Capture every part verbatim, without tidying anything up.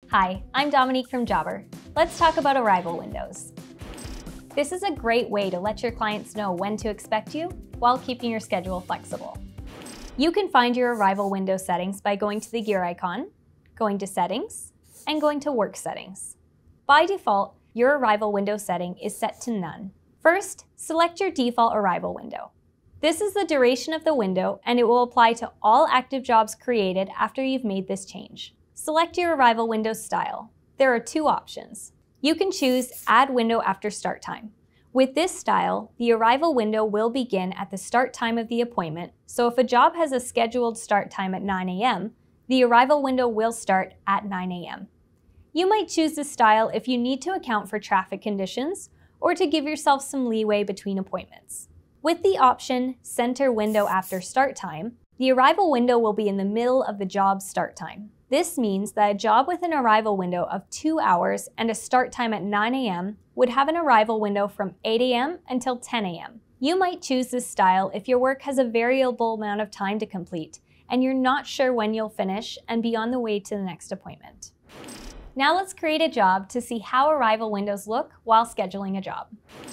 Hi, I'm Dominique from Jobber. Let's talk about arrival windows. This is a great way to let your clients know when to expect you while keeping your schedule flexible. You can find your arrival window settings by going to the gear icon, going to Settings, and going to Work Settings. By default, your arrival window setting is set to None. First, select your default arrival window. This is the duration of the window, and it will apply to all active jobs created after you've made this change. Select your arrival window style. There are two options. You can choose Add Window After Start Time. With this style, the arrival window will begin at the start time of the appointment, so if a job has a scheduled start time at nine A M, the arrival window will start at nine A M You might choose this style if you need to account for traffic conditions or to give yourself some leeway between appointments. With the option Center Window After Start Time, the arrival window will be in the middle of the job's start time. This means that a job with an arrival window of two hours and a start time at nine A M would have an arrival window from eight A M until ten A M You might choose this style if your work has a variable amount of time to complete and you're not sure when you'll finish and be on the way to the next appointment. Now let's create a job to see how arrival windows look while scheduling a job.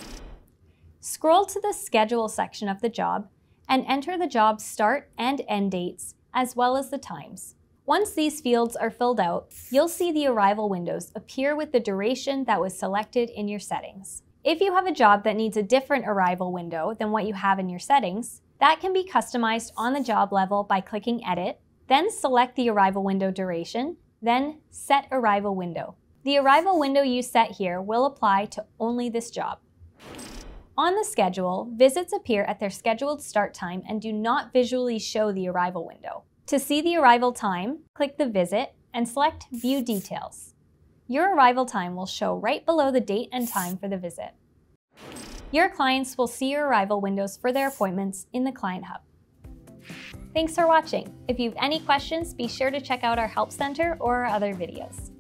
Scroll to the Schedule section of the job and enter the job's start and end dates as well as the times. Once these fields are filled out, you'll see the arrival windows appear with the duration that was selected in your settings. If you have a job that needs a different arrival window than what you have in your settings, that can be customized on the job level by clicking Edit, then select the arrival window duration, then Set Arrival Window. The arrival window you set here will apply to only this job. On the schedule, visits appear at their scheduled start time and do not visually show the arrival window. To see the arrival time, click the visit and select View Details. Your arrival time will show right below the date and time for the visit. Your clients will see your arrival windows for their appointments in the Client Hub. Thanks for watching. If you have any questions, be sure to check out our Help Center or our other videos.